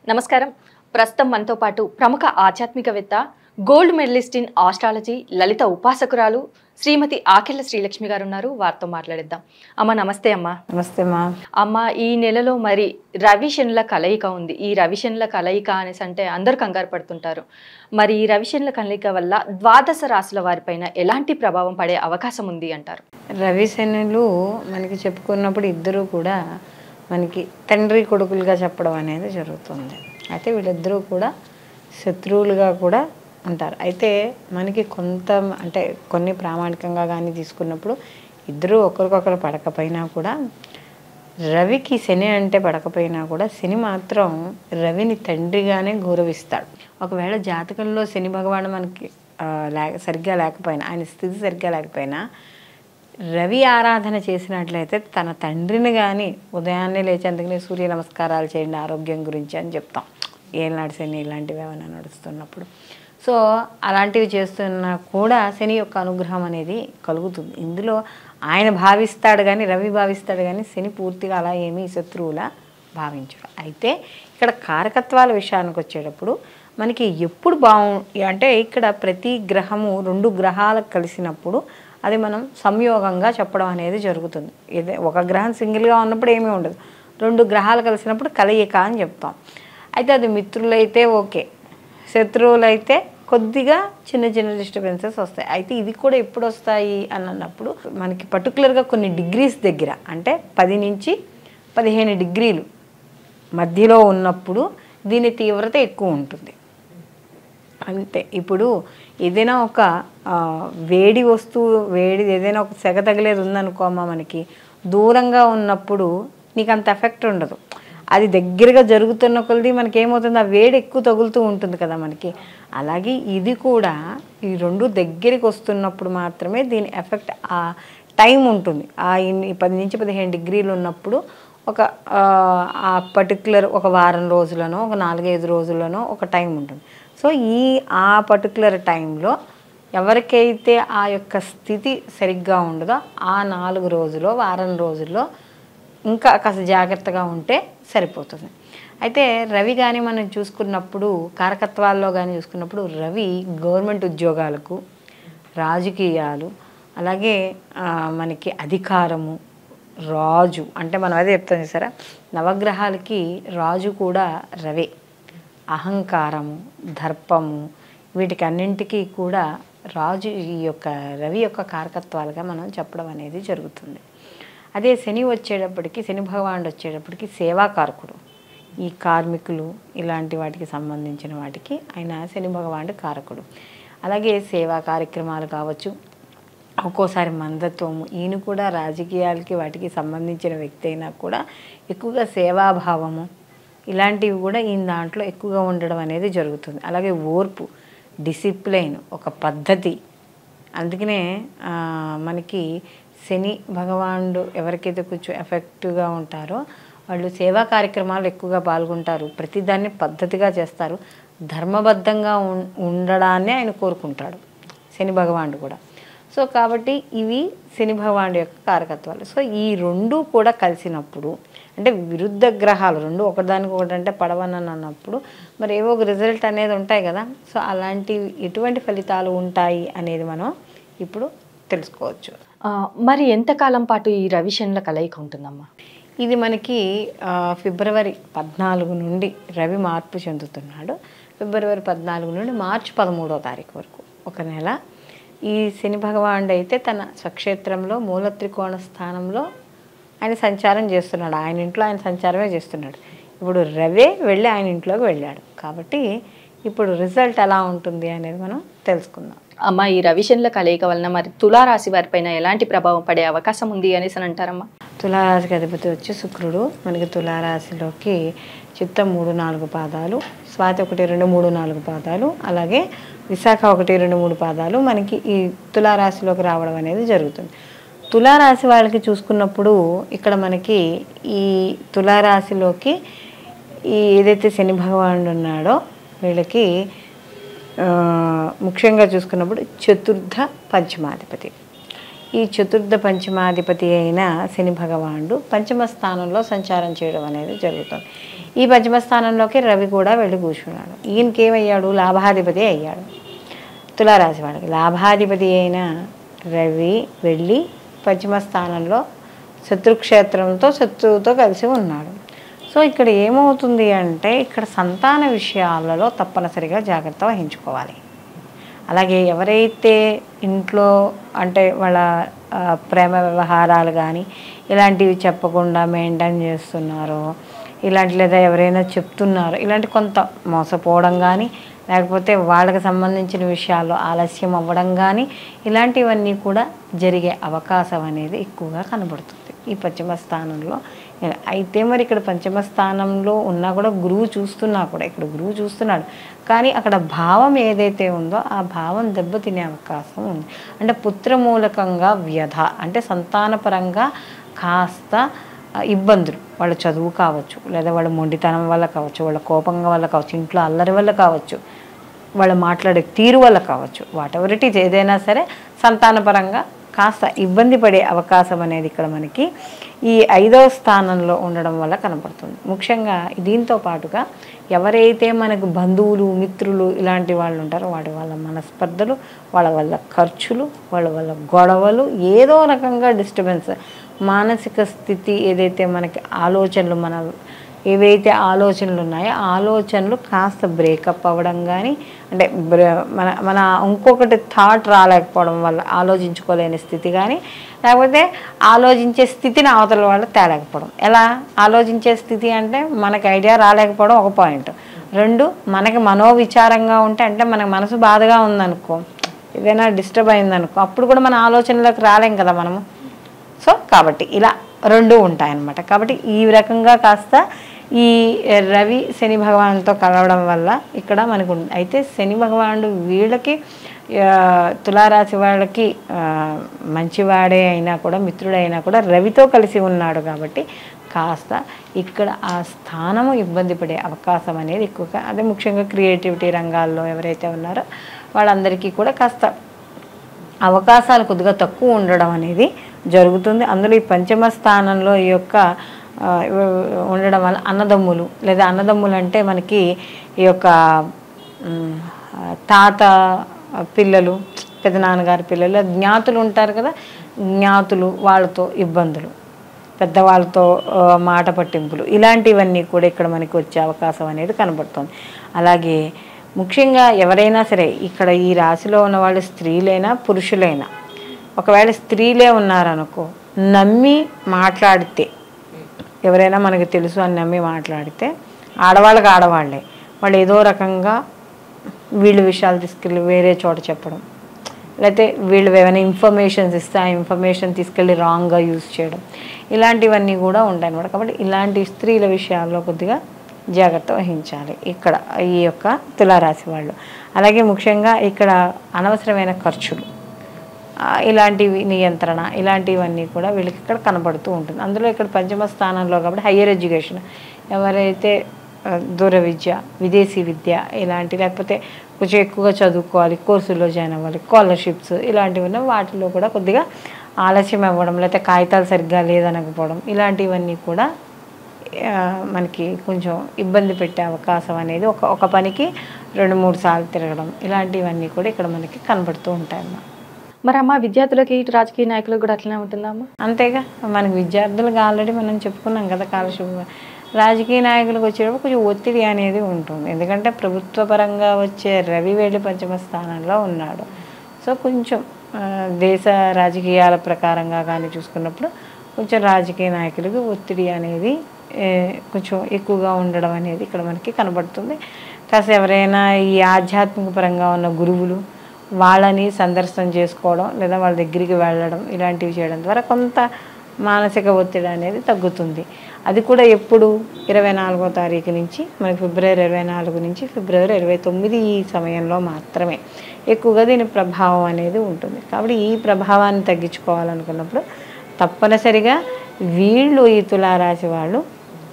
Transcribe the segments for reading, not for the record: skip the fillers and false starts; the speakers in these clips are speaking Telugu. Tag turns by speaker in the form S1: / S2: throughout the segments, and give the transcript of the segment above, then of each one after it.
S1: నమస్కారం. ప్రస్తుతం మనతో పాటు ప్రముఖ ఆధ్యాత్మికవేత్త, gold medalist in astrology, Lalitha ఉపాసకురాలు శ్రీమతి ఆకెళ్ల శ్రీలక్ష్మి గారు ఉన్నారు. వారితో మాట్లాడిద్దాం. అమ్మ నమస్తే. అమ్మ
S2: నమస్తే మా
S1: అమ్మ, ఈ నెలలో మరి రవి శనుల కలయిక ఉంది. ఈ రవి శనుల కలయిక అనేసి అంటే అందరూ కంగారు పడుతుంటారు. మరి ఈ రవి శనుల కలయిక వల్ల ద్వాదశ రాశుల వారిపైన ఎలాంటి ప్రభావం పడే అవకాశం ఉంది అంటారు?
S2: రవి శనులు మనకి చెప్పుకున్నప్పుడు ఇద్దరు కూడా మనకి తండ్రి కొడుకులుగా చెప్పడం అనేది జరుగుతుంది. అయితే వీళ్ళిద్దరూ కూడా శత్రువులుగా కూడా ఉంటారు. అయితే మనకి కొంత అంటే కొన్ని ప్రామాణికంగా కానీ తీసుకున్నప్పుడు ఇద్దరు ఒకరికొకరు పడకపోయినా కూడా రవికి శని అంటే పడకపోయినా కూడా శని మాత్రం రవిని తండ్రిగానే గౌరవిస్తాడు. ఒకవేళ జాతకంలో శని భగవాను మనకి సరిగ్గా లేకపోయినా, ఆయన స్థితి సరిగ్గా లేకపోయినా రవి ఆరాధన చేసినట్లయితే తన తండ్రిని కానీ ఉదయాన్నే లేచి, అందుకని సూర్య నమస్కారాలు చేయండి ఆరోగ్యం గురించి అని చెప్తాం, ఏనాడు శని ఇలాంటివి ఏమైనా నడుస్తున్నప్పుడు. సో అలాంటివి చేస్తున్నా కూడా శని యొక్క అనుగ్రహం అనేది కలుగుతుంది. ఇందులో ఆయన భావిస్తాడు కానీ, రవి భావిస్తాడు కానీ శని పూర్తిగా అలా ఏమీ శత్రువులా భావించడు. అయితే ఇక్కడ కారకత్వాల విషయానికి వచ్చేటప్పుడు మనకి ఎప్పుడు అంటే ఇక్కడ ప్రతి గ్రహము రెండు గ్రహాలకు కలిసినప్పుడు అది మనం సంయోగంగా చెప్పడం అనేది జరుగుతుంది. ఇదే ఒక గ్రహం సింగిల్గా ఉన్నప్పుడు ఏమీ ఉండదు, రెండు గ్రహాలు కలిసినప్పుడు కలయిక అని చెప్తాం. అయితే అది మిత్రులైతే ఓకే, శత్రువులైతే కొద్దిగా చిన్న చిన్న డిస్టర్బెన్సెస్ వస్తాయి. అయితే ఇది కూడా ఎప్పుడు వస్తాయి అని అన్నప్పుడు మనకి పర్టికులర్గా కొన్ని డిగ్రీస్ దగ్గర, అంటే 10 నుంచి 15 డిగ్రీలు మధ్యలో ఉన్నప్పుడు దీని తీవ్రత ఎక్కువ ఉంటుంది. అంతే. ఇప్పుడు ఏదైనా ఒక వేడి వస్తువు, ఏదైనా ఒక సెగ తగిలేది ఉందనుకోమా, మనకి దూరంగా ఉన్నప్పుడు నీకు అంత ఎఫెక్ట్ ఉండదు. అది దగ్గరగా జరుగుతున్న కొలది మనకి ఏమవుతుంది, ఆ వేడి ఎక్కువ తగులుతూ ఉంటుంది కదా మనకి. అలాగే ఇది కూడా ఈ రెండు దగ్గరికి వస్తున్నప్పుడు మాత్రమే దీని ఎఫెక్ట్, ఆ టైం ఉంటుంది. ఆ 10 నుంచి 15 డిగ్రీలు ఉన్నప్పుడు ఒక ఆ పర్టికులర్ ఒక వారం రోజులనో ఒక 4-5 రోజులనో ఒక టైం ఉంటుంది. సో ఆ పర్టికులర్ టైంలో ఎవరికైతే ఆ యొక్క స్థితి సరిగ్గా ఉండదో ఆ 4 రోజుల్లో, వారం రోజుల్లో ఇంకా కాస్త జాగ్రత్తగా ఉంటే సరిపోతుంది. అయితే రవి కానీ మనం చూసుకున్నప్పుడు, కారకత్వాల్లో కానీ చూసుకున్నప్పుడు రవి గవర్నమెంట్ ఉద్యోగాలకు, రాజకీయాలు, అలాగే మనకి అధికారము, రాజు అంటే మనం అదే చెప్తాం చూసారా, నవగ్రహాలకి రాజు కూడా రవే. అహంకారము, దర్పము, వీటికి అన్నింటికీ కూడా రాజు ఈ యొక్క రవి యొక్క కారకత్వాలుగా మనం చెప్పడం అనేది జరుగుతుంది. అదే శని వచ్చేటప్పటికి, శని భగవానుడు వచ్చేటప్పటికి సేవాకారకుడు. ఈ కార్మికులు ఇలాంటి వాటికి సంబంధించిన వాటికి ఆయన శని భగవానుడు కారకుడు. అలాగే సేవా కార్యక్రమాలు కావచ్చు, ఒక్కోసారి మందత్వము, ఈయన కూడా రాజకీయాలకి వాటికి సంబంధించిన వ్యక్తి అయినా కూడా ఎక్కువగా సేవాభావము ఇలాంటివి కూడా ఈయన దాంట్లో ఎక్కువగా ఉండడం అనేది జరుగుతుంది. అలాగే ఓర్పు, డిసిప్లైన్, ఒక పద్ధతి. అందుకనే మనకి శని భగవానుడు ఎవరికైతే కొంచెం ఎఫెక్టివ్గా ఉంటారో వాళ్ళు సేవా కార్యక్రమాలు ఎక్కువగా పాల్గొంటారు, ప్రతిదాన్ని పద్ధతిగా చేస్తారు, ధర్మబద్ధంగా ఉండడాన్ని ఆయన కోరుకుంటాడు శని భగవానుడు కూడా. సో కాబట్టి ఇవి శని భగవానుడు యొక్క కారకత్వాలు. సో ఈ రెండు కూడా కలిసినప్పుడు, అంటే విరుద్ధ గ్రహాలు రెండు ఒకదానికి ఒకటి అంటే పడవనని అన్నప్పుడు మరి ఏవో ఒక రిజల్ట్ అనేది ఉంటాయి కదా. సో అలాంటివి ఎటువంటి ఫలితాలు ఉంటాయి అనేది మనం ఇప్పుడు తెలుసుకోవచ్చు.
S1: మరి ఎంతకాలం పాటు ఈ రవి శనుల కలయిక ఉంటుందమ్మా?
S2: ఇది మనకి ఫిబ్రవరి 14 నుండి రవి మార్పు చెందుతున్నాడు. ఫిబ్రవరి 14 నుండి మార్చి 13వ తారీఖు వరకు ఒక నెల. ఈ శని భగవానుడు అయితే తన స్వక్షేత్రంలో మూల త్రికోణ స్థానంలో ఆయన సంచారం చేస్తున్నాడు. ఆయన ఇంట్లో ఆయన సంచారమే చేస్తున్నాడు. ఇప్పుడు రవే వెళ్ళి ఆయన ఇంట్లోకి వెళ్ళాడు. కాబట్టి ఇప్పుడు రిజల్ట్ ఎలా ఉంటుంది అనేది మనం తెలుసుకుందాం.
S1: అమ్మ, ఈ రవి శనుల కలయిక వలన మరి తులారాశి వారిపైన ఎలాంటి ప్రభావం పడే అవకాశం ఉంది అనేసి అని అంటారమ్మా?
S2: తులారాశికి అధిపతి వచ్చి శుక్రుడు. మనకి తులారాశిలోకి చిత్తం 3-4 పాదాలు, స్వాతి 1-2-3-4 పాదాలు, అలాగే విశాఖ 1-2-3 పాదాలు మనకి ఈ తులారాశిలోకి రావడం అనేది జరుగుతుంది. తులారాశి వాళ్ళకి చూసుకున్నప్పుడు ఇక్కడ మనకి ఈ తులారాశిలోకి ఏదైతే శని భగవానుడు ఉన్నాడో వీళ్ళకి ముఖ్యంగా చూసుకున్నప్పుడు చతుర్థ పంచమాధిపతి. ఈ చతుర్థ పంచమాధిపతి అయిన శని భగవానుడు పంచమ స్థానంలో సంచారం చేయడం అనేది జరుగుతుంది. ఈ పంచమ స్థానంలోకి రవి కూడా వెళ్ళి కూర్చున్నాడు. ఈయనకి ఏమయ్యాడు? లాభాధిపతి అయ్యాడు. తులారాశి వాళ్ళకి లాభాధిపతి అయిన రవి వెళ్ళి పంచమ స్థానంలో శత్రుక్షేత్రంతో శత్రువుతో కలిసి ఉన్నాడు. సో ఇక్కడ ఏమవుతుంది అంటే ఇక్కడ సంతాన విషయాలలో తప్పనిసరిగా జాగ్రత్త వహించుకోవాలి. అలాగే ఎవరైతే ఇంట్లో అంటే వాళ్ళ ప్రేమ వ్యవహారాలు కానీ ఇలాంటివి చెప్పకుండా మెయింటైన్ చేస్తున్నారో, ఇలాంటి లేదా ఎవరైనా చెప్తున్నారో, ఇలాంటి కొంత మోసపోవడం కానీ లేకపోతే వాళ్ళకి సంబంధించిన విషయాల్లో ఆలస్యం అవ్వడం కానీ ఇలాంటివన్నీ కూడా జరిగే అవకాశం అనేది ఎక్కువగా కనబడుతుంది ఈ పంచమ స్థానంలో. అయితే మరి ఇక్కడ పంచమ స్థానంలో ఉన్నా కూడా గురువు చూస్తున్నా కూడా ఇక్కడ గురువు చూస్తున్నాడు, కానీ అక్కడ భావం ఏదైతే ఉందో ఆ భావం దెబ్బతినే అవకాశం ఉంది. అంటే పుత్రమూలకంగా వ్యధ అంటే సంతానపరంగా కాస్త ఇబ్బందులు, వాళ్ళ చదువు కావచ్చు, లేదా వాళ్ళ మొండితనం వల్ల కావచ్చు, వాళ్ళ కోపంగా వల్ల కావచ్చు, ఇంట్లో అల్లరి వల్ల కావచ్చు, వాళ్ళు మాట్లాడే తీరు వల్ల కావచ్చు, వాటెవర్ ఇట్ ఈజ్ ఏదైనా సరే సంతానపరంగా కాస్త ఇబ్బంది పడే అవకాశం అనేది ఇక్కడ మనకి ఈ 5వ స్థానంలో ఉండడం వల్ల కనపడుతుంది. ముఖ్యంగా దీంతో పాటుగా ఎవరైతే మనకు బంధువులు మిత్రులు ఇలాంటి వాళ్ళు ఉంటారో వాళ్ళ మనస్పర్ధలు, వాళ్ళ ఖర్చులు, వాళ్ళ గొడవలు, ఏదో రకంగా డిస్టర్బెన్స్, మానసిక స్థితి ఏదైతే మనకి ఆలోచనలు ఏవైతే ఆలోచనలు ఉన్నాయో ఆలోచనలు కాస్త బ్రేకప్ అవ్వడం కానీ అంటే మన ఇంకొకటి థాట్ రాలేకపోవడం వల్ల ఆలోచించుకోలేని స్థితి కానీ లేకపోతే ఆలోచించే స్థితిని అవతల వాళ్ళు తేలేకపోవడం. ఎలా ఆలోచించే స్థితి అంటే మనకి ఐడియా రాలేకపోవడం ఒక పాయింట్. 2 మనకి మనోవిచారంగా ఉంటే అంటే మనకు మనసు బాధగా ఉందనుకో, ఏదైనా డిస్టర్బ్ అయిందనుకో అప్పుడు కూడా మన ఆలోచనలోకి రాలేం కదా మనము. సో కాబట్టి ఇలా 2 ఉంటాయన్నమాట. కాబట్టి ఈ రకంగా కాస్త ఈ రవి శని భగవానుతో కలవడం వల్ల ఇక్కడ మనకు అయితే శని భగవానుడు వీళ్ళకి తులారాశి వాళ్ళకి మంచివాడే అయినా కూడా మిత్రుడైనా కూడా రవితో కలిసి ఉన్నాడు కాబట్టి కాస్త ఇక్కడ ఆ స్థానము ఇబ్బంది పడే అవకాశం అనేది ఎక్కువగా, అదే ముఖ్యంగా క్రియేటివిటీ రంగాల్లో ఎవరైతే ఉన్నారో వాళ్ళందరికీ కూడా కాస్త అవకాశాలు కొద్దిగా తక్కువ ఉండడం అనేది జరుగుతుంది. అందులో ఈ పంచమ స్థానంలో ఈ యొక్క ఉండడం వల్ల అన్నదమ్ములు లేదా అన్నదమ్ములు అంటే మనకి ఈ యొక్క తాత పిల్లలు, పెదనాన్నగారి పిల్లలు, జ్ఞాతులు ఉంటారు కదా, జ్ఞాతులు వాళ్ళతో ఇబ్బందులు, పెద్దవాళ్ళతో మాట పట్టింపులు, ఇలాంటివన్నీ కూడా ఇక్కడ మనకి వచ్చే అవకాశం అనేది కనబడుతుంది. అలాగే ముఖ్యంగా ఎవరైనా సరే ఇక్కడ ఈ రాశిలో ఉన్న వాళ్ళు స్త్రీలైనా పురుషులైనా, ఒకవేళ స్త్రీలే ఉన్నారనుకో నమ్మి మాట్లాడితే, ఎవరైనా మనకి తెలుసు అని నమ్మి మాట్లాడితే ఆడవాళ్ళకి ఆడవాళ్ళే వాళ్ళు ఏదో రకంగా వీళ్ళ విషయాలు తీసుకెళ్ళి వేరే చోట చెప్పడం, లేకపోతే వీళ్ళు ఏమైనా ఇన్ఫర్మేషన్స్ ఇస్తే ఆ ఇన్ఫర్మేషన్ తీసుకెళ్ళి రాంగ్గా యూజ్ చేయడం, ఇలాంటివన్నీ కూడా ఉంటాయన్నమాట. కాబట్టి ఇలాంటి స్త్రీల విషయాల్లో కొద్దిగా జాగ్రత్త వహించాలి ఇక్కడ ఈ యొక్క తులారాశి వాళ్ళు. అలాగే ముఖ్యంగా ఇక్కడ అనవసరమైన ఖర్చులు, ఇలాంటివి నియంత్రణ, ఇలాంటివన్నీ కూడా వీళ్ళకి ఇక్కడ కనబడుతూ ఉంటుంది. అందులో ఇక్కడ పంచమ స్థానంలో కాబట్టి హయ్యర్ ఎడ్యుకేషన్, ఎవరైతే దూర విద్య, విదేశీ విద్య ఇలాంటి లేకపోతే కొంచెం ఎక్కువగా చదువుకోవాలి, కోర్సుల్లో జాయిన్ అవ్వాలి, స్కాలర్షిప్స్ ఇలాంటివి ఉన్న వాటిలో కూడా కొద్దిగా ఆలస్యం అవ్వడం, లేకపోతే కాగితాలు సరిగ్గా లేదనకపోవడం, ఇలాంటివన్నీ కూడా మనకి కొంచెం ఇబ్బంది పెట్టే అవకాశం అనేది ఒక పనికి 2-3 సార్లు తిరగడం, ఇలాంటివన్నీ కూడా ఇక్కడ మనకి కనబడుతూ ఉంటాయన్నమాట.
S1: మరి అమ్మ విద్యార్థులకి ఇటు రాజకీయ నాయకులకు కూడా అట్లనే ఉంటుందమ్మా?
S2: అంతేగా, మనకి విద్యార్థులకు ఆల్రెడీ మనం చెప్పుకున్నాం కదా స్కాలర్షిప్. రాజకీయ నాయకులకు వచ్చేటప్పుడు కొంచెం ఒత్తిడి అనేది ఉంటుంది, ఎందుకంటే ప్రభుత్వ పరంగా వచ్చే రవి వెళ్ళి పంచమ స్థానంలో ఉన్నాడు. సో కొంచెం దేశ రాజకీయాల ప్రకారంగా కానీ చూసుకున్నప్పుడు కొంచెం రాజకీయ నాయకులకు ఒత్తిడి అనేది కొంచెం ఎక్కువగా ఉండడం అనేది ఇక్కడ మనకి కనబడుతుంది. కాస్త ఎవరైనా ఈ ఆధ్యాత్మిక పరంగా ఉన్న గురువులు వాళ్ళని సందర్శనం చేసుకోవడం లేదా వాళ్ళ దగ్గరికి వెళ్ళడం ఇలాంటివి చేయడం ద్వారా కొంత మానసిక ఒత్తిడి అనేది తగ్గుతుంది. అది కూడా ఎప్పుడు 24వ తారీఖు నుంచి మనకి ఫిబ్రవరి 24 నుంచి ఫిబ్రవరి 29 ఈ సమయంలో మాత్రమే ఎక్కువగా దీని ప్రభావం అనేది ఉంటుంది. కాబట్టి ఈ ప్రభావాన్ని తగ్గించుకోవాలనుకున్నప్పుడు తప్పనిసరిగా వీళ్ళు ఈ తులారాశి వాళ్ళు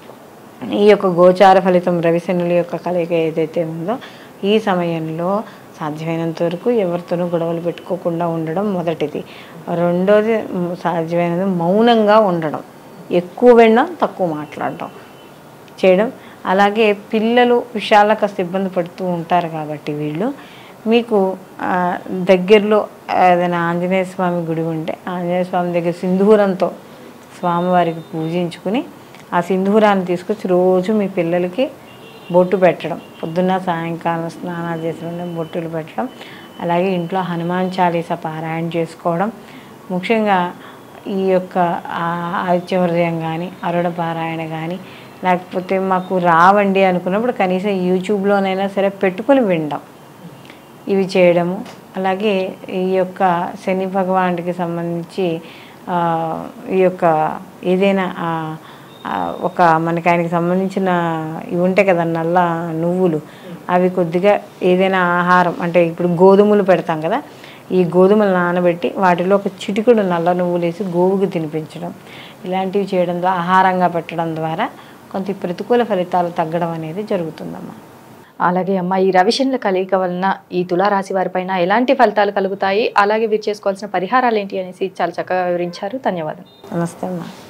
S2: ఈ యొక్క గోచార ఫలితం రవిశనుల యొక్క కలయిక ఏదైతే ఉందో ఈ సమయంలో సాధ్యమైనంత వరకు ఎవరితోనూ గొడవలు పెట్టుకోకుండా ఉండడం మొదటిది. రెండోది సాధ్యమైనంత మౌనంగా ఉండడం, ఎక్కువ వినడం, తక్కువ మాట్లాడడం చేయడం. అలాగే పిల్లలు విషయాల్లో కాస్త ఇబ్బంది పడుతూ ఉంటారు కాబట్టి వీళ్ళు మీకు దగ్గరలో ఏదైనా ఆంజనేయ స్వామి గుడి ఉంటే ఆంజనేయ స్వామి దగ్గర సింధూరంతో స్వామివారికి పూజించుకుని ఆ సింధూరాన్ని తీసుకొచ్చి రోజు మీ పిల్లలకి బొట్టు పెట్టడం, పొద్దున్న సాయంకాలం స్నానాలు చేసిన బొట్టులు పెట్టడం. అలాగే ఇంట్లో హనుమాన్ చాలీసా పారాయణ చేసుకోవడం. ముఖ్యంగా ఈ యొక్క ఆదిత్యవర్యం కానీ అరుణ పారాయణ కానీ లేకపోతే మాకు రావండి అనుకున్నప్పుడు కనీసం యూట్యూబ్లోనైనా సరే పెట్టుకుని వినడం, ఇవి చేయడము. అలాగే ఈ యొక్క శని భగవానుడికి సంబంధించి ఈ యొక్క ఏదైనా ఒక మనకి ఆయనకి సంబంధించిన ఇవి ఉంటాయి కదా నల్ల నువ్వులు, అవి కొద్దిగా ఏదైనా ఆహారం అంటే ఇప్పుడు గోధుమలు పెడతాం కదా, ఈ గోధుమలు నానబెట్టి వాటిలో ఒక చిటికుడు నల్ల నువ్వులు వేసి గోవుకి తినిపించడం, ఇలాంటివి చేయడం ద్వారా ఆహారంగా పెట్టడం ద్వారా కొంత ప్రతికూల ఫలితాలు తగ్గడం అనేది జరుగుతుందమ్మా.
S1: అలాగే అమ్మ, ఈ రవిశనుల కలయిక వలన ఈ తులారాశి వారిపైన ఎలాంటి ఫలితాలు కలుగుతాయి, అలాగే వీరు చేసుకోవాల్సిన పరిహారాలు ఏంటి అనేసి చాలా చక్కగా వివరించారు. ధన్యవాదాలు.
S2: నమస్తే అమ్మా.